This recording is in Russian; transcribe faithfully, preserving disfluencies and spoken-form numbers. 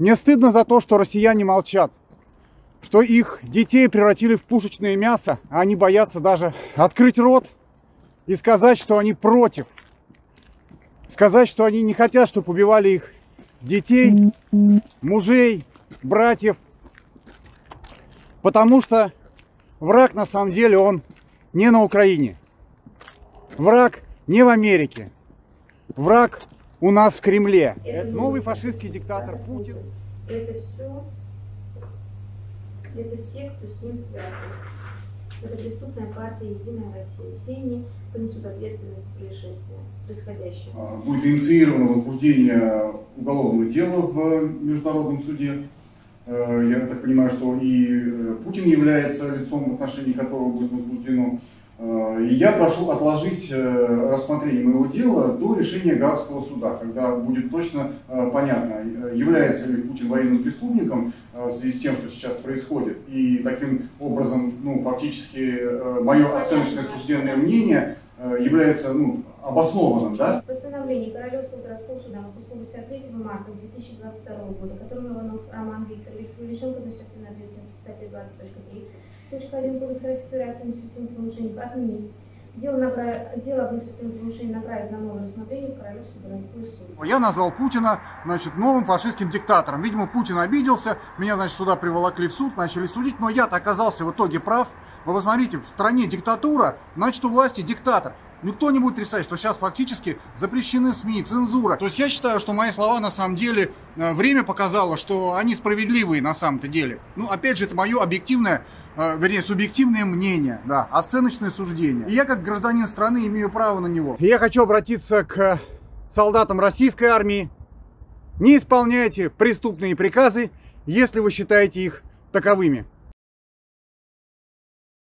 Мне стыдно за то, что россияне молчат, что их детей превратили в пушечное мясо, а они боятся даже открыть рот и сказать, что они против. Сказать, что они не хотят, чтобы убивали их детей, мужей, братьев. Потому что враг на самом деле он не на Украине. Враг не в Америке. Враг у нас в Кремле. Это новый фашистский диктатор Путин. Это все, это все, кто с ним связан. Это преступная партия «Единая Россия». Все они понесут ответственность за происшествие, происходящее. Будет инициировано возбуждение уголовного дела в Международном суде. Я так понимаю, что и Путин является лицом, в отношении которого будет возбуждено. И я прошу отложить рассмотрение моего дела до решения Гаагского суда, когда будет точно понятно, является ли Путин военным преступником в связи с тем, что сейчас происходит. И таким образом, ну, фактически, мое оценочное сужденное мнение является, ну, обоснованным, да? Постановление Королевского городского суда Московской области от третьего марта две тысячи двадцать второго года, которым Иванов Роман Викторович привлечен к административной ответственности по статье двадцать точка три точка один Кодекса Российской Федерации административных правонарушений отменить. Дело, направ... Дело административных правонарушений направить на новое рассмотрение в Королевский городской суд. Я назвал Путина, значит, новым фашистским диктатором. Видимо, Путин обиделся, меня, значит, сюда приволокли в суд, начали судить, но я-то оказался в итоге прав. Вы посмотрите, в стране диктатура, значит, у власти диктатор. Никто не будет отрицать, что сейчас фактически запрещены СМИ, цензура. То есть я считаю, что мои слова на самом деле время показало, что они справедливые на самом-то деле. Ну, опять же, это мое объективное, вернее, субъективное мнение, да, оценочное суждение. И я как гражданин страны имею право на него. И я хочу обратиться к солдатам российской армии. Не исполняйте преступные приказы, если вы считаете их таковыми.